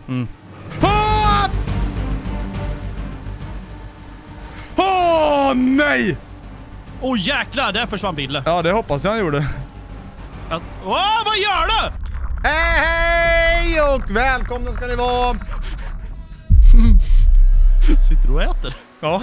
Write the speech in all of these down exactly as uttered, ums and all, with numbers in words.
Mm. Åh! Åh, nej! Åh oh, jäklar, där försvann Bille. Ja, det hoppas jag han gjorde. Åh, oh, vad gör du? Hej, hej och välkomna ska ni vara. Sitter du och äter? Ja.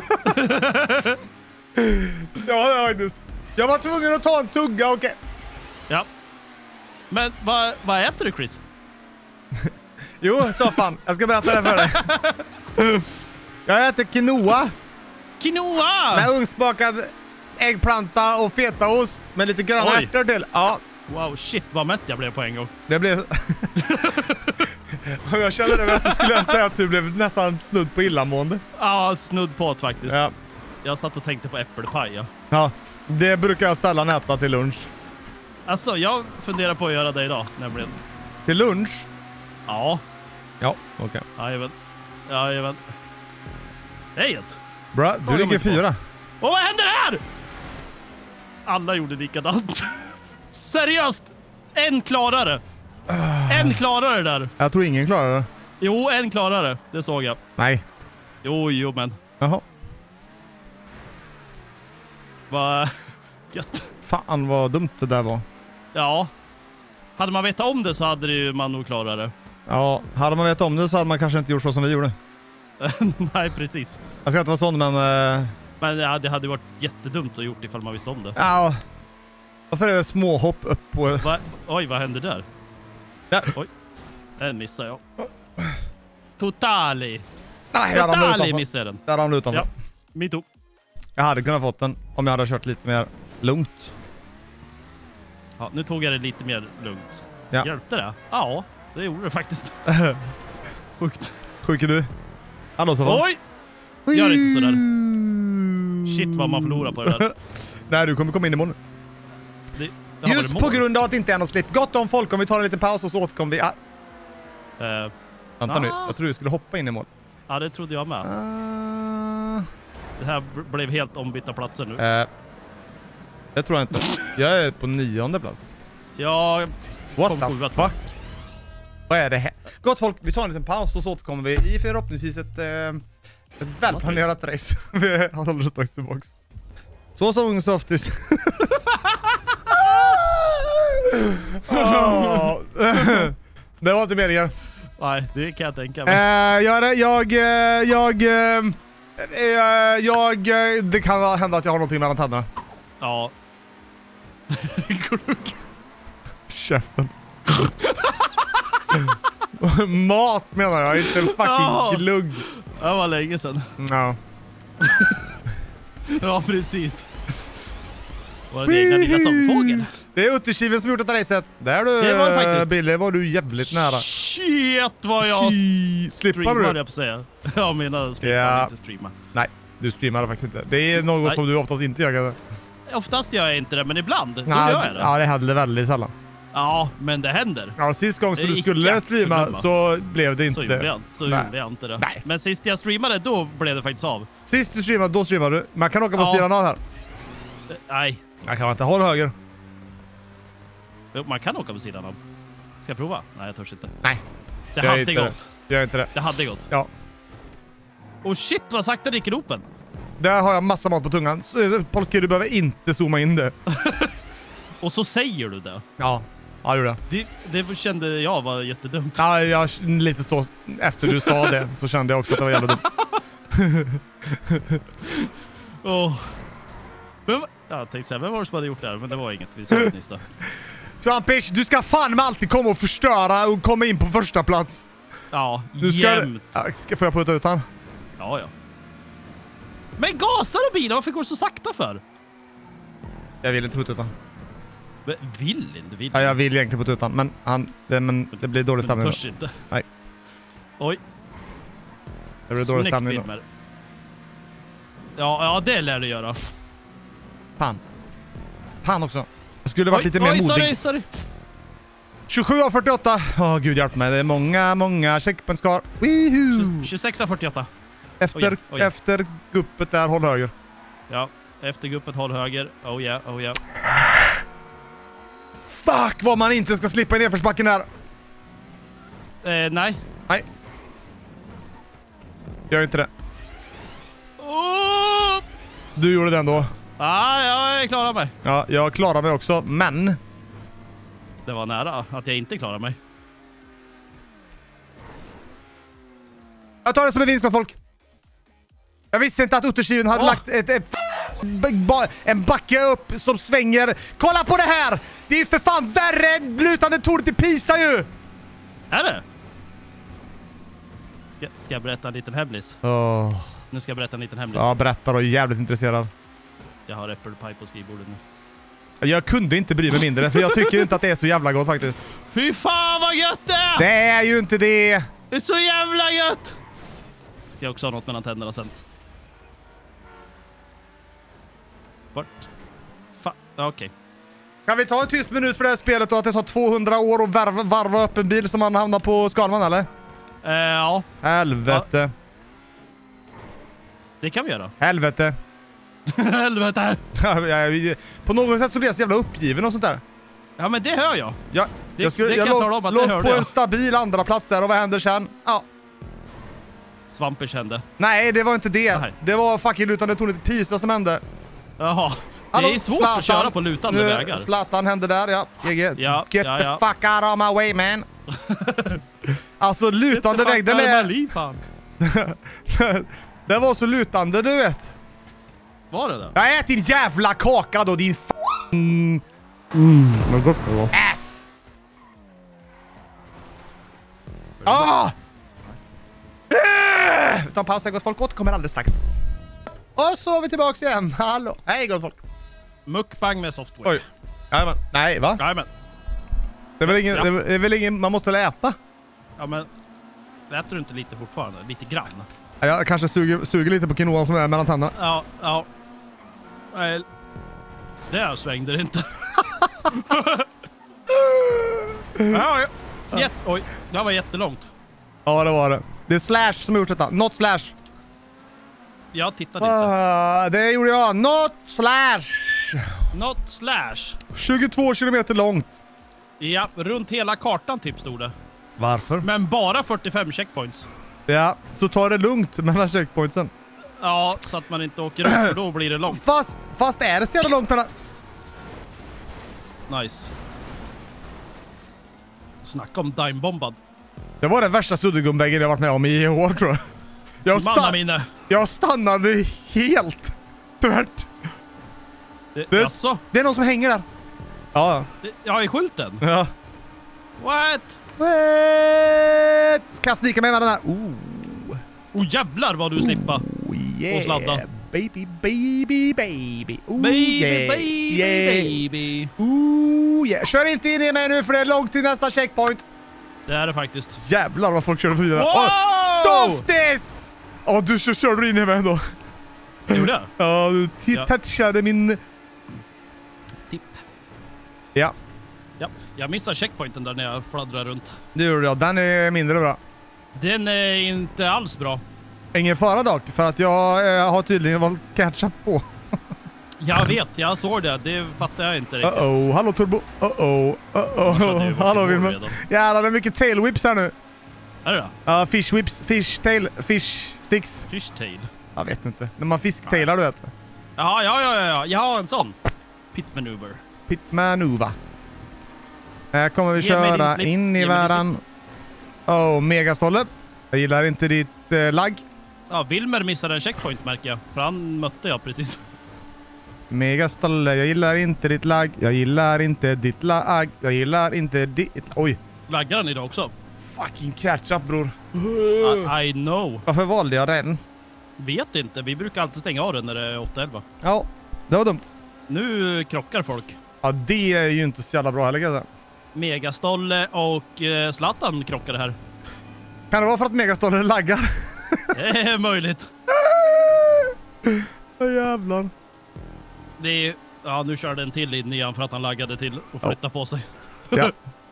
Ja, det är faktiskt. Jag var tvungen att ta en tugga, okej. Okay. Ja. Men vad, vad äter du, Chris? Jo, så fan. Jag ska berätta det för dig. Jag äter quinoa. Quinoa! Med ugnsbakad äggplanta och fetaost med lite gröna Oj. ärtor till. Ja. Wow, shit vad mätt jag blev på en gång. Det blev... Och jag kände det, så skulle jag säga att du blev nästan snudd på illamående. Ja, snudd på faktiskt. Ja. Jag satt och tänkte på äppelpaj, ja. Ja, det brukar jag sällan äta till lunch. Alltså, jag funderar på att göra det idag, nämligen. Till lunch? Ja. Ja, okej. Okay. Jajamän. Jajamän. Hej! Bra, du ligger fyra. Åh, vad händer här? Alla gjorde likadant. Seriöst! En klarare. Uh. En klarare där. Jag tror ingen klarar det. Jo, en klarare. Det såg jag. Nej. Jo, jo, men. Jaha. Vad gött. Fan vad dumt det där var. Ja. Hade man vetat om det så hade det ju man nog klarare. Ja, hade man vetat om det så hade man kanske inte gjort så som vi gjorde. Nej, precis. Jag ska inte vara sån, men... Uh... Men ja, det hade varit jättedumt att gjort ifall man visste om det. Ja. Varför är det små hopp upp på... Va? Oj, vad hände där? Ja. Oj. Den missade jag. Totali. Nej, jag ramlade Totali utanför. missade den. Jag ramlade utanför. Ja, me too. Jag hade kunnat fått den om jag hade kört lite mer lugnt. Ja, nu tog jag det lite mer lugnt. Ja. Hjälpte det? Ja, det gjorde det faktiskt. Sjukt. Sjuk är du? Hallå, så var. Oj! Gör inte sådär. Shit vad man förlorar på det där. Nej, du kommer komma in i mål. Det, det Just på grund av att det inte är något slipp. Gott om folk, om vi tar en liten paus och så återkommer vi. Ah. Uh, Vänta ah. nu, jag tror du skulle hoppa in i mål. Ja, det trodde jag med. Uh. Det här blev helt ombytta platser nu. Uh. Det tror jag inte. Jag är på nionde plats. Ja. What the fuck? fuck? Vad är det här? Gott folk, vi tar en liten paus och så återkommer vi i förhoppningsvis ett, eh, ett välplanerat race. Vi håller strax tillbaks. Så som Softis. oh. Det var inte meningen. Nej, det kan jag tänka mig. Uh, jag, jag, jag, jag, jag, det kan hända att jag har någonting mellan tänderna. Ja. Käften. Mat menar jag, inte en fucking oh. glugg. Det var länge sedan. Ja. Ja, precis. Var det egna lilla sångfågel? Det är Utterkiven som gjort detta racet. Där du, det var det faktiskt. Billy, var du jävligt nära. Shit vad jag Slippar du? Jag på att säga. Jag menar slippa yeah. inte streama. Nej, du streamar faktiskt inte. Det är något Nej. som du oftast inte gör. Oftast gör jag inte det, men ibland. Då ja, gör jag det. Ja, det händer väldigt sällan. Ja, men det händer. Ja, sist gång så du skulle streama så blev det inte. Så gjorde jag, så gjorde jag inte det. Nej. Men sist jag streamade, då blev det faktiskt av. Sist du streamade, då streamade du. Man kan åka på ja. sidan av här. Nej. Jag kan inte. Håll höger. Man kan åka på sidan av. Ska jag prova? Nej, jag törs inte. Nej. Det jag hade gått. Det. Jag inte det. Det hade gått. Ja. Oh shit, vad sakta det gick ropen. Där har jag massa mat på tungan. Polski, du behöver inte zooma in det. Och så säger du det. Ja. Ja, det, det Det kände jag var jättedumt. Ja, jag lite så efter du sa det så kände jag också att det var jävla dumt. oh. Men, jag tänkte säga, vem var det som hade gjort det här? Men det var inget, vi sa det nyss då. Champish, du ska fan med alltid komma och förstöra och komma in på första plats. Ja, du ska, jämt. Ska, får jag putta ut han? Ja, ja. Men gasar du bilen? Varför går det så sakta för? Jag vill inte putta ut han. Men vill inte, vill Ja, jag vill egentligen putta ut han, men, han, det, men det blir dålig stämning. Men törs inte. Nej. Oj. Det blir dålig stämning då. Ja, ja, det lär du göra. Fan. Fan också. Jag skulle varit oj, lite mer oj, modig. Sorry, sorry. tjugosju av fyrtioåtta. Åh, gud hjälp mig. Det är många, många checkpoints kvar. tjugosex av fyrtioåtta. Efter, oj, oj. efter guppet där, håll höger. Ja, efter guppet, håll höger. Oh yeah, oh yeah. Fuck, vad man inte ska slippa i nedförsbacken där. Eh, nej. Nej. Gör inte det. Oh! Du gjorde det ändå. Ah, jag klarar mig. Ja, jag klarar mig också, men... Det var nära att jag inte klarar mig. Jag tar det som en vinst, folk. Jag visste inte att Utterskiven hade oh. lagt ett, ett, ett, en backe upp som svänger. Kolla på det här! Det är ju för fan värre än lutande tornet i Pisa ju! Är det? Ska, ska jag berätta en liten hemlis? Oh. Nu ska jag berätta en liten hemlis. Ja, berätta då. Jag är jävligt intresserad. Jag har apple pie på skrivbordet nu. Jag kunde inte bry mig mindre, för jag tycker inte att det är så jävla gott faktiskt. Fy fan vad gött det är! Det är ju inte det! Det är så jävla gött! Ska jag också ha något mellan tänderna sen. Vart? Fan, okej. Okay. Kan vi ta en tyst minut för det här spelet och att det tar tvåhundra år att varva, varva upp en bil som man hamnar på Skalman, eller? Uh, ja. Helvete. Ja. Det kan vi göra. Helvete. Helvete. På något sätt så blir jag så jävla uppgiven och sånt där. Ja, men det hör jag. Ja, det, jag skulle, det jag kan låg, jag om att låg det på jag. en stabil andra plats där och vad händer sen? Ja. Svampen kände. Nej, det var inte det. Nej. Det var fucking lutande tornet i Pisa som hände. Jaha. Hallå, det är svårt Zlatan. att köra på lutande nu, vägar. Zlatan hände där, ja. Get, ja get ja, the ja. fuck out of my way, man. Alltså, lutande väg, den är... Liv, fan. Det var så lutande, du vet. Var det det? Jag äter din jävla kaka då, din f***ing... Mm, vad gott det var. Ass! Ah! Vi tar en paus här, gott folk. Återkommer alldeles strax. Och så är vi tillbaka igen. Hallå. Hej, gott folk. Mukbang med software. Oj. Jajamän. Nej, va? Jajamän. Det är väl ingen... Ja. Det är väl ingen... Man måste väl äta? Ja, men... Äter du inte lite fortfarande? Lite grann? Jag kanske suger, suger lite på quinoan som är mellan tänderna. Ja, ja. Nej. Där svängde det inte. ja, ja. Jätt, oj, det var jättelångt. Ja, det var det. Det är Slash som har gjort detta. Not Slash. Jag tittade inte. Uh, det gjorde jag. Not Slash. Not Slash. tjugotvå kilometer långt. Ja, runt hela kartan typ stod det. Varför? Men bara fyrtiofem checkpoints. Ja, så tar det lugnt mellan checkpointsen. Ja, så att man inte åker upp för då blir det långt. Fast, fast är det så jävla långt mellan... Nice. Snacka om dimebombad. Det var den värsta suddgumväggen jag varit med om i år, tror jag. Jag, sta jag stannade helt tvärt. Det, det, alltså? det är någon som hänger där. Ja. Det, ja, i skylten? Ja. What? What? Ska jag snika med med den här? Oh. Oh jävlar vad du slippa. Oh, yeah. Och sladda. Baby, baby, baby. Oh, baby, yeah. baby, yeah. baby. Oh, yeah. Kör inte in i mig nu för det är långt till nästa checkpoint. Det är det faktiskt. Jävlar vad folk körde förbi där. Wow! Oh, softies! Åh, oh, du kör, körde in i mig ändå. Gjorde jag? Ja, du ja. touchade min... Tipp. Ja. Ja, jag missar checkpointen där när jag fladdrar runt. Det gjorde jag. Den är mindre bra. Den är inte alls bra. Ingen fara dock, för att jag eh, har tydligen valt catch-up på. Jag vet, jag såg det. Det fattar jag inte riktigt. Uh-oh, hallå turbo. Uh-oh, uh-oh. Hallå Wilmer. Jävlar, det är mycket tail whips här nu. Är det då? Ja, uh, fish whips, fish tail, fish sticks. Fish tail? Jag vet inte. När man fisktailar, du vet. Ja, ja, ja, ja. Jag har en sån. Pit maneuver. Pit maneuver. Här kommer vi köra in i världen. Oh, megastolle. Jag gillar inte ditt eh, lagg. Ja, Wilmer missade en checkpoint märker jag. För han mötte jag precis. Megastolle, jag gillar inte ditt lagg. Jag gillar inte ditt lagg. Jag gillar inte ditt... Oj. Laggar han idag också? Fucking catch-up, bror. I, I know. Varför valde jag den? Vet inte. Vi brukar alltid stänga av den när det är åtta elva. Ja, det var dumt. Nu krockar folk. Ja, det är ju inte så jävla bra heller, kan jag säga. Megastolle och eh, Zlatan krockade här. Kan det vara för att Megastolle laggar? Det är möjligt. Åh, jävlar. Det är... Ja, nu körde en till in igen för att han laggade till och flyttade oh. på sig. Ja.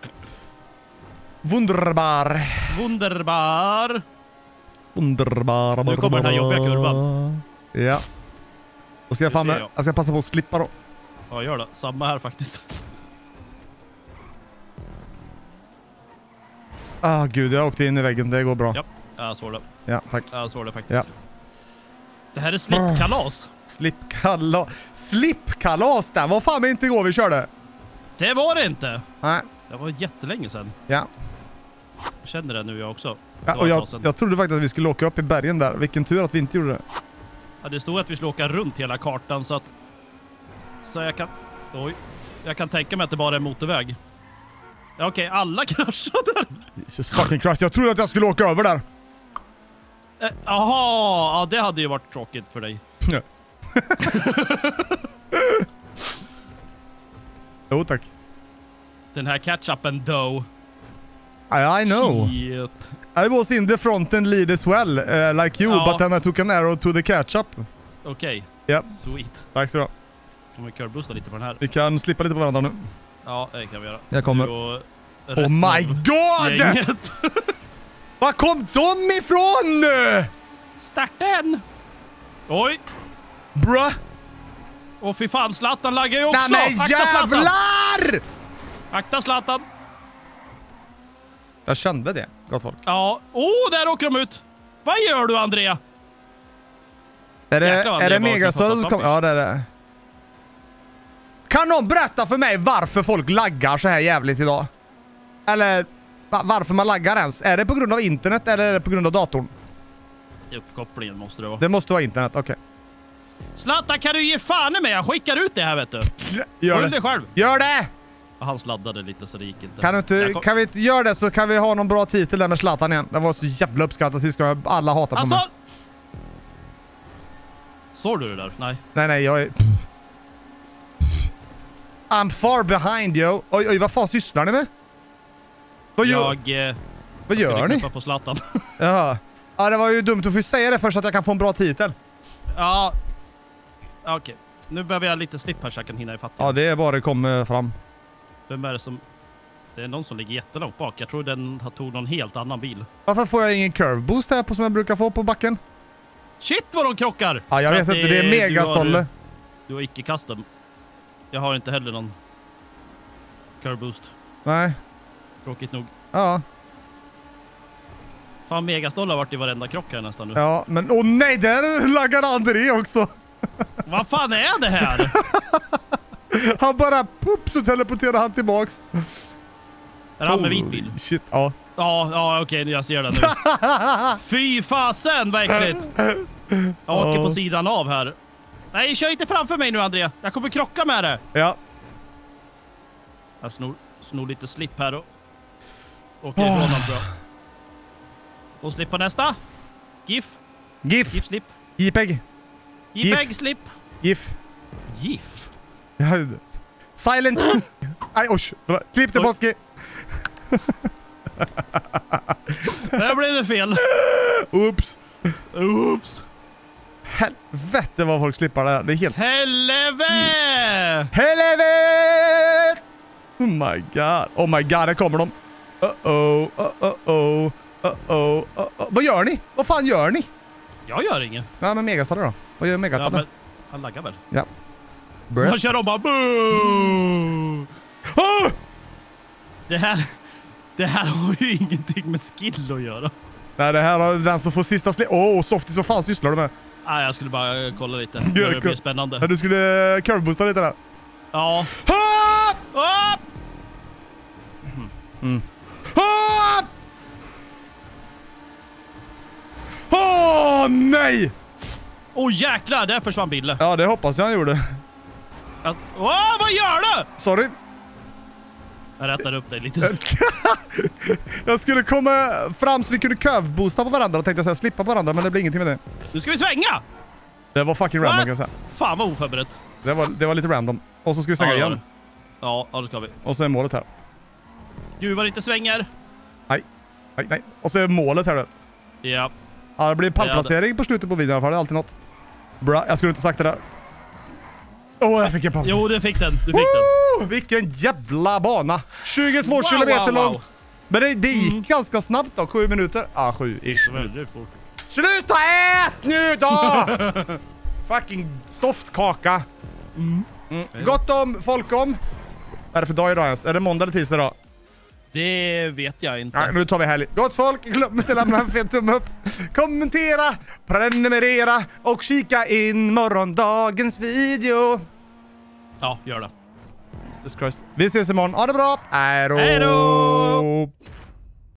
Wunderbar. Wunderbar. Wunderbar. Nu kommer den här jobbiga kurvan. Ja. Då ska jag, fan med, jag. jag ska passa på att slippa då. Ja, gör det. Samma här faktiskt. Ah, gud, jag åkte in i väggen. Det går bra. Ja. Jag såg det. Ja, tack. Jag såg det faktiskt. Ja. Det här är slipkalas. Slipkalas. Slipkalas där. Vad fan är inte igår vi körde? Det var det inte. Nej. Det var jättelänge sedan. Ja. Jag kände det nu jag också. Ja, och jag, jag trodde faktiskt att vi skulle åka upp i bergen där. Vilken tur att vi inte gjorde det. Ja, det stod att vi skulle åka runt hela kartan så att... Så jag kan... Oj. Jag kan tänka mig att det bara är motorväg. Ja, okej, alla kraschade. Jesus fucking Christ. Jag trodde att jag skulle åka över där. Jaha, eh, ja det hade ju varit tråkigt för dig. Ja. Jo, tack. Den här catch-upen though. I, I know. Shit. I was in the front and lead as well, uh, like you, Ja. but then I took an arrow to the catch-up. Okej, okay. Yep. Sweet. Tack så du ha. Kan vi curveboosta lite på den här? Vi kan slippa lite på varandra nu. Ja, det kan vi göra. Jag kommer. Och Oh my god! gänget. Var kom de ifrån? Starten! Oj! Bruh! Och fy fan, Zlatan laggar ju också! Nej men Akta Zlatan! jävlar! Akta Zlatan! Jag kände det, gott folk. Ja. Oh, där åker de ut! Vad gör du, Andrea? Är det, Jäklar, är det Andrea, Megastar vad som kommer? Ja, det är det. Kan någon berätta för mig varför folk laggar så här jävligt idag? Eller va- varför man laggar ens? Är det på grund av internet eller är det på grund av datorn? Uppkopplingen måste det vara. Det måste vara internet, okej. Okay. Zlatan, kan du ge fan i mig? Jag skickar ut det här, vet du. Gör Håll det. dig själv. Gör det! Han sladdade lite så det gick inte. Kan, du inte, Jag kom... kan vi inte göra det så kan vi ha någon bra titel där med Zlatan igen. Det var så jävla uppskattat sist gången. Alla hatar på Alltså... mig. Såg du det där? Nej. Nej, nej, jag är... I'm far behind, yo. Oj, oj, vad fan sysslar ni med? Vad gör, Jag... Eh, vad gör ni? på Zlatan. Jaha. Ja, det var ju dumt. Du får ju säga det först så att jag kan få en bra titel. Ja. Okej. Okay. Nu behöver jag lite slip här så jag kan hinna ifatt. Ja, det är bara det kommer fram. Vem är det som... Det är någon som ligger jättelångt bak. Jag tror den tog någon helt annan bil. Varför får jag ingen curve boost här på som jag brukar få på backen? Shit vad de krockar! Ja, jag vet För inte. Det är megastolle. Du har, du har icke custom. Jag har inte heller någon curve boost. Nej. Tråkigt nog. Ja. Fan, megastoll har varit i varenda krock här nästan nu. Ja, men åh oh, nej, där laggade André också. Vad fan är det här? Han bara pup så teleporterar han tillbaks. Är han med vit bil? Shit, ja. Ja, ja okej, okay, jag ser det nu. Fy fasen, vad äckligt. Jag åker oh. på sidan av här. Nej, kör inte framför mig nu, Andrea. Jag kommer krocka med det. Ja. Jag snor, snor lite slip här och åker ifrån honom, tror jag. Och slip på nästa. GIF. GIF. GIF slip. JPEG. JPEG slip. GIF. GIF. Silent. Aj, oj. Klipp till påske. Där blev det fel. Oops. Oops. Helvete vad folk slipper det. Det är helt... Helvete! Helvete! Oh my god. Oh my god, här kommer de. Uh-oh. Uh-oh. Uh-oh. Uh-oh. Vad gör ni? Vad fan gör ni? Jag gör inget. Ja, men megastarre då. Vad gör megastarre? Ja, men han laggar väl? Ja. Han kör om bara... Boo! Ah! Det här... Det här har ju ingenting med skill att göra. Nej, det här har den som får sista sli... Åh, oh, Softie, så fan sysslar du med? Nej, jag skulle bara kolla lite. Det blir spännande. Ja, du skulle curveboosta lite där. Ja. Ah! Ah! Mm. Ah! Åh, oh, nej! Åh, oh, jäklar, där försvann bilen. Ja, det hoppas jag han gjorde. Åh, oh, vad gör du? Sorry. Jag rättar upp dig lite. Jag skulle komma fram så vi kunde curveboosta på varandra och tänkte säga slippa på varandra, men det blir ingenting med det. Nu ska vi svänga! Det var fucking random, kan jag säga. Fan vad oförberett. Det var, det var lite random. Och så ska vi svänga ja, igen. Ja, ja, det ska vi. Och så är målet här. Gud vad det inte svänger. Nej, nej, nej. Och så är målet här då. Ja. Ja, det blir pallplacering ja, det... på slutet på videon i alla fall. Det är alltid något. Bra, jag skulle inte sagt det där. Åh, oh, jag fick en pall. Jo, du fick den. Du fick oh, den. Vilken jävla bana. tjugotvå wow, kilometer wow, långt. wow. Men det, det gick mm. ganska snabbt då. Sju minuter. Ja, ah, sju ish. Väldigt fort. Sluta ät nu då! Fucking softkaka. Mm. Mm. Gott om, folk om. Vad är det för dag idag ens? Är det måndag eller tisdag idag? Det vet jag inte. Ja, nu tar vi helg. Gott folk, glöm inte att lämna en fet tumme upp. Kommentera, prenumerera och kika in morgondagens video. Ja, gör det. Jesus Christ. Vi ses imorgon. Ha det bra. Hej då! Hej då!